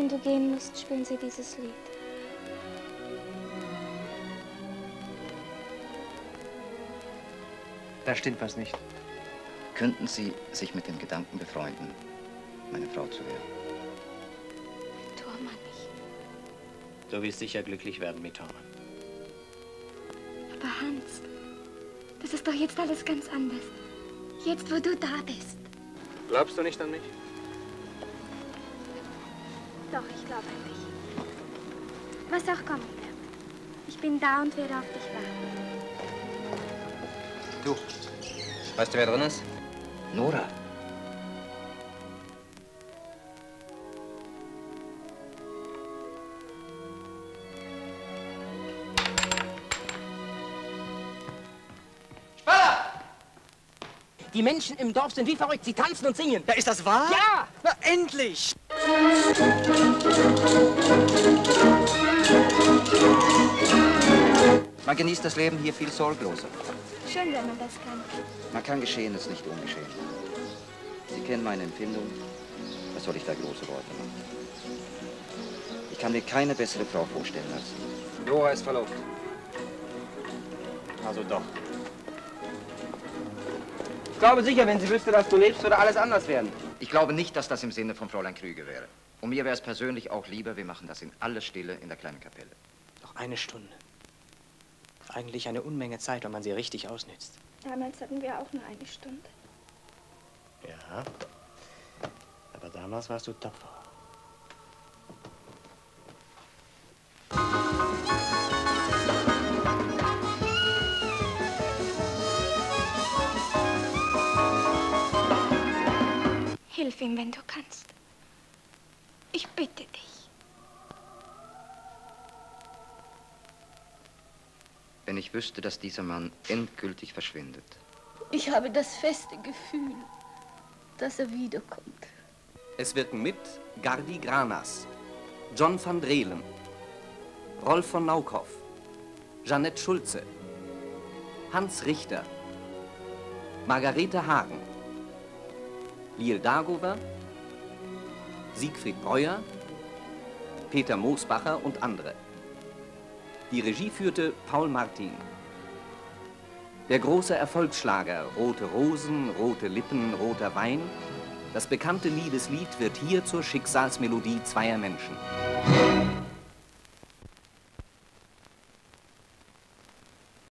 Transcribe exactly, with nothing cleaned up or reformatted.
wenn du gehen musst, spielen sie dieses Lied. Da stimmt was nicht. Könnten Sie sich mit dem Gedanken befreunden, meine Frau zu werden? Thormann nicht. Du wirst sicher glücklich werden mit Thormann. Aber Hans, das ist doch jetzt alles ganz anders. Jetzt, wo du da bist. Glaubst du nicht an mich? Doch, ich glaube an dich. Was auch kommen wird. Ich bin da und werde auf dich warten. Du, weißt du, wer drin ist? Nora. Die Menschen im Dorf sind wie verrückt. Sie tanzen und singen. Ja, ist das wahr? Ja! Na, endlich! Man genießt das Leben hier viel sorgloser. Schön, wenn man das kann. Man kann Geschehenes nicht ungeschehen. Sie kennen meine Empfindung. Was soll ich da große Worte machen? Ich kann mir keine bessere Frau vorstellen als Sie. Nora ist verlobt. Also doch. Ich glaube sicher, wenn sie wüsste, dass du lebst, würde alles anders werden. Ich glaube nicht, dass das im Sinne von Fräulein Krüger wäre. Und mir wäre es persönlich auch lieber, wir machen das in aller Stille in der kleinen Kapelle. Noch eine Stunde. Eigentlich eine Unmenge Zeit, wenn man sie richtig ausnützt. Damals hatten wir auch nur eine Stunde. Ja. Aber damals warst du tapfer. Hilf ihm, wenn du kannst. Ich bitte dich. Wenn ich wüsste, dass dieser Mann endgültig verschwindet. Ich habe das feste Gefühl, dass er wiederkommt. Es wirken mit Gardi Granas, John van Drelen, Rolf von Naukow, Jeanette Schulze, Hans Richter, Margarete Hagen, Liel Dagower, Siegfried Breuer, Peter Moosbacher und andere. Die Regie führte Paul Martin. Der große Erfolgsschlager Rote Rosen, rote Lippen, roter Wein, das bekannte Liebeslied wird hier zur Schicksalsmelodie zweier Menschen.